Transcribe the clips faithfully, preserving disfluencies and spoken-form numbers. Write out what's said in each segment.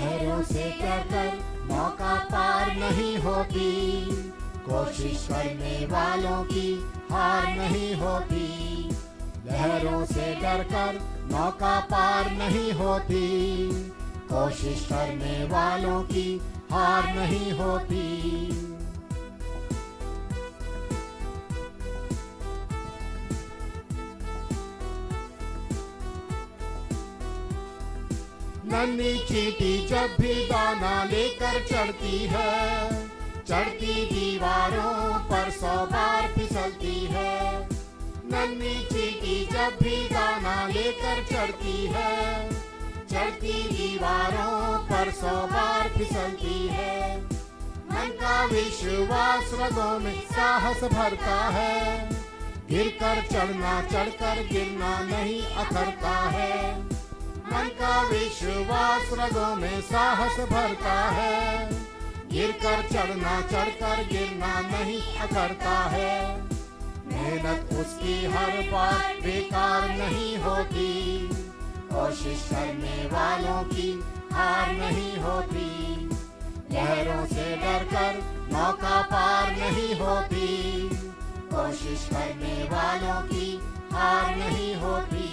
लहरों से डरकर नौका पार नहीं होती, कोशिश करने वालों की हार नहीं होती। लहरों से डरकर नौका पार नहीं होती, कोशिश करने वालों की हार नहीं होती। नन्ही चींटी जब भी दाना लेकर चढ़ती है, चढ़ती दीवारों पर सौ बार फिसलती है। नन्ही चींटी जब भी दाना लेकर चढ़ती है, चढ़ती दीवारों पर सौ बार फिसलती है। मन का विश्वास रगों में साहस भरता है, गिरकर चढ़ना चढ़कर गिरना नहीं अखरता है। मन का विश्वास रगों में साहस भरता है, गिरकर चढ़ना चढ़कर गिरना नहीं अखरता है। मेहनत उसकी हर बार बेकार नहीं होती, कोशिश करने वालों की हार नहीं होती। लहरों से डरकर नौका पार नहीं होती, कोशिश करने वालों की हार नहीं होती।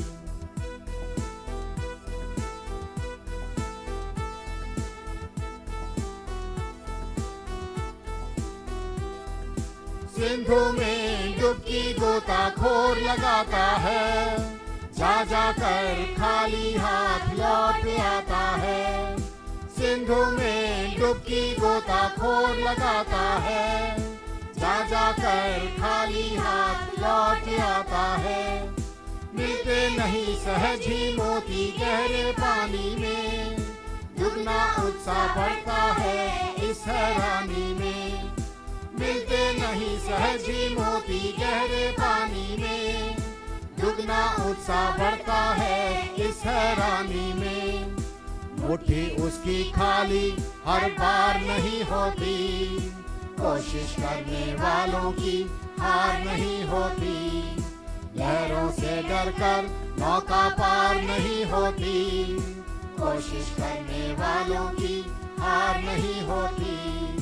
सिंधु में डुबकी गोताखोर लगाता है, जा जाकर खाली हाथ लौट आता है। सिंधु में डुबकी गोताखोर लगाता है, जा जाकर खाली हाथ लौट आता है। मिलते नहीं सहज ही मोती गहरे पानी में, दुगना उत्साह बढ़ता है इस हैरानी में। मिलते नहीं सहज ही मोती गहरे पानी में, दुगना उत्साह बढ़ता है इस हैरानी में। मुट्ठी उसकी खाली हर बार नहीं होती, कोशिश करने वालों की हार नहीं होती। लहरों से डरकर नौका पार नहीं होती, कोशिश करने वालों की हार नहीं होती।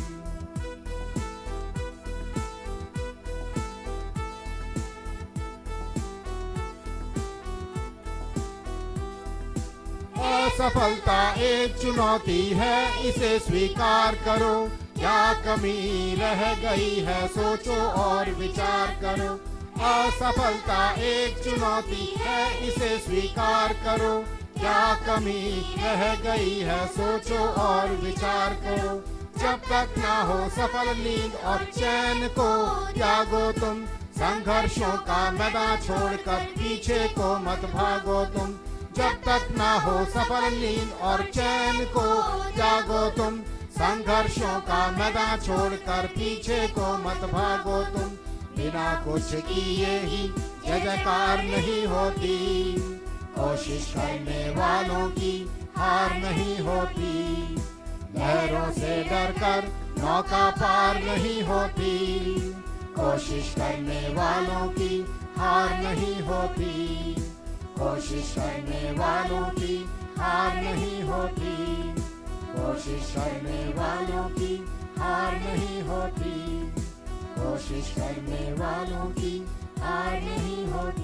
असफलता एक चुनौती है, इसे स्वीकार करो। क्या कमी रह गई है सोचो और विचार करो। असफलता एक चुनौती है, इसे स्वीकार करो। क्या कमी रह गई है सोचो और विचार करो। जब तक ना हो सफल नींद और चैन को त्यागो तुम, संघर्षों का मैदान छोड़कर पीछे को मत भागो तुम। जब तक ना हो सफल नींद और चैन को जागो तुम, संघर्षों का मैदान छोड़कर पीछे को मत भागो तुम। बिना कुछ किए ही जय जयकार नहीं होती, कोशिश करने वालों की हार नहीं होती। लहरों से डरकर नौका पार नहीं होती, कोशिश करने वालों की हार नहीं होती। कोशिश करने वालों की हार नहीं होती, कोशिश करने वालों की हार नहीं होती, कोशिश करने वालों की हार नहीं होती।